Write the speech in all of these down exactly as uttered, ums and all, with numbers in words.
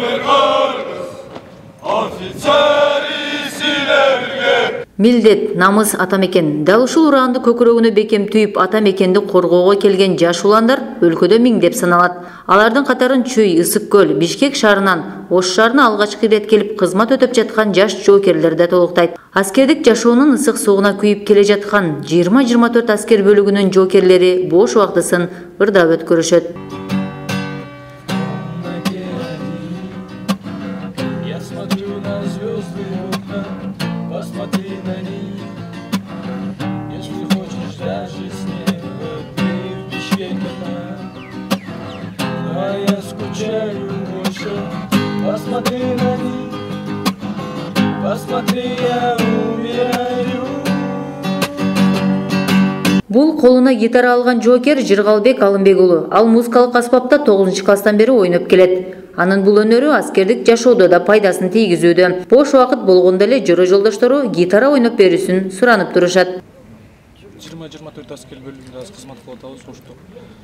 Милдет, намыс атамекен. Дал ушул ураанды көкүрөгүнө бекем түйүп атамекенди коргоого келген жаш уландар өлкөдө миңдеп саналат. Алардын катарын Чүй, Ысык көл, Бишкек шаарынан Ош шаарына алгачкы ирет келип кызмат өтөп жаткан жаш жоокерлер да толуктайт. Аскердик жашоонун ысык суугуна күйүп келе жаткан жыйырма жыйырма төрт аскер бөлүгүнүн жоокерлери бош убактысын ырдап өткөрүшөт. Посмотри на них, посмотри, я умираю. Бул колуна гитара алган жоокер Жыргалбек Алымбек уулу. Ал музыкалык аспапта тогузунчу класстан бери ойноп келет. Анын бул өнөрү аскердик жашоодо да пайдасын тийгизүүдө. Бош убакыт болгондо эле жөрө жолдоштору гитара ойноп берүүсүн суранып турушат. жыйырма жыйырма төрт аскер бөлүмүндө кызмат кылып атабыз Ошто.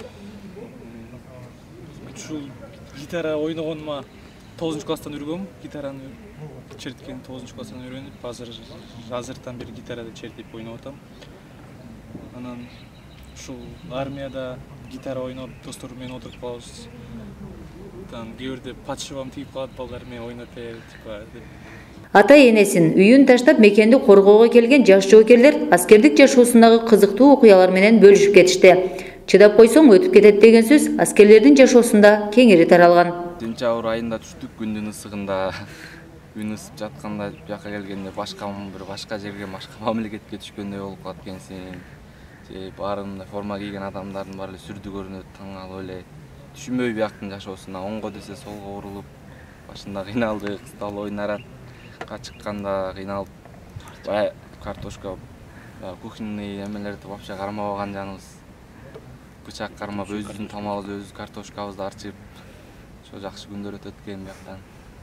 Ушул гитара ойногонума тогузунчу класстан үйрөнгөм. Гитараны черткен тогузунчу класстан үйрөнүп, азыр азыртан бери гитарада чертип ойноп атам. Анан ушул армияда гитара ойноп, достор менен отуруп калабыз. Кээ бирде подшивам тийип калат, балдар менен ойноп бер, типа деп. Ата энесин, үйүн таштап мекенди коргоого келген жаш жоокерлер аскердик жашоосундагы кызыктуу окуялар менен бөлүшүп кетишти. Чыдап койсоң өтүп кетет деген сөз аскерлердин жашоосунда кеңири таралган. Сентябрь айында түштүк, күндүн ысыгында, күн ысып жатканда бияка келгенде башка бир башка жерге, башка мамлекетке түшкөндөй болуп калат экенсиң. Же баарында форма кийген адамдардын баары эле сүрдү көрүнөт, таң калып эле түшүнбөй бияктын жашоосуна, оңго десе солго урулуп, башында кыйналдык, стал ойнарат, чыкканда кыйналып, баягы картошка, кухонный эмелерди вообще кармабаган жаныбыз. Бычак кармап, өзүбүздүн тамагыбызды, өзүбүз картошкабызды арчып, ошо жакшы күндөр өтөт экен бияктан.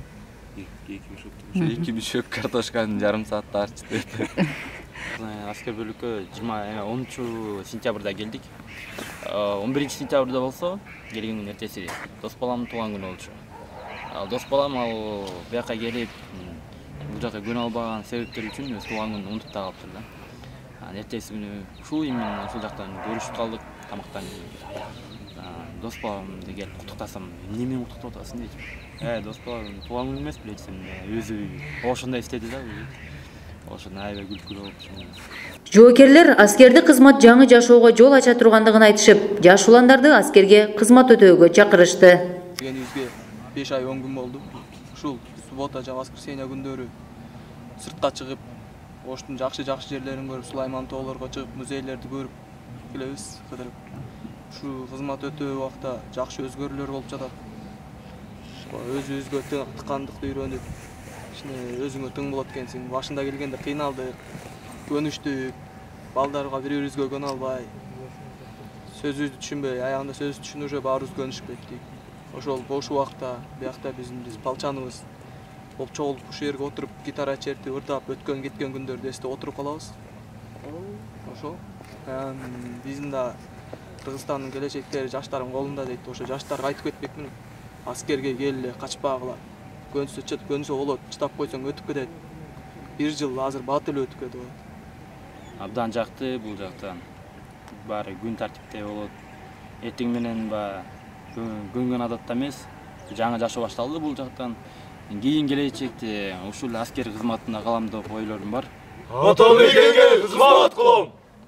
эки бишөк картошканы жарым саатта арчтык. Аскер бөлүккө онунчу сентябрда келдик. он биринчи сентябрда болсо, келген күн эртеси дос баламдын туулган күнү болчу. Ал дос балам ал бияка келип, бул жака көнө албаган себептер үчүн өз туулган күнүн унутуп да калыптыр да. Анан эртеси күнү ушул именно ушул жактан көрүшүп калдык, тамактан кийин. Дос баламды келип куттуктасам, эмне менен куттуктап атасың дейт. Э, дос балам туулган күнү эмес беле десем, өзү ошондой эстеди да. Ошондо аябай күлкүлүү болуп. Жоокерлер аскердик кызмат жаңы жашоого жол ача тургандыгын айтышып, жаш уландарды аскерге кызмат өтөөгө чакырышты. Келгенибизге беш ай он күн болду. Ушул суббота жана воскресенье күндөрү сыртка чыгып, Оштун жакшы-жакшы жерлерин көрүп, Сулайман тоолорго чыгып, музейлерди көрүп келебиз, кыдырып. Ушу кызмат өтөө убакта жакшы өзгөрүүлөр болуп жатат. Өзүбүзгө тыкандыкты үйрөнүп, өзүңө тың болот экенсиң. Башында келгенде кыйналдык, көнүштүк, балдарга бири-бирибизге көнө албай, сөзүбүздү түшүнбөй, аягында сөзүбүздү түшүнүп уже баарыбыз көнүшүп кеттик. Ошол бош убакта биякта биздин балчаныбыз болуп чогулуп, ушул жерге отуруп, гитара чертип, ырдап, өткөн кеткен күндөрдү эстеп отуруп калабыз. Ошол. Биздин да Кыргызстандын келечектери жаштардын колунда дейт. Ошо жаштарга айтып кетпекмин. Аскерге келе, качпагыла. Көнсө чыт, көнсө болот, чыдап койсоң өтүп кетет. Бир жыл азыр бат эле өтүп кетип атат. Абдан жакты бул жактан. Баары күн тартипте болот. Эртең менен ба көнгөн адатта эмес, жаңы жашоо башталды бул жактан. Кийин келечекте ушул аскер кызматында калам деп ойлорум бар. Атамекенге кызмат кылам.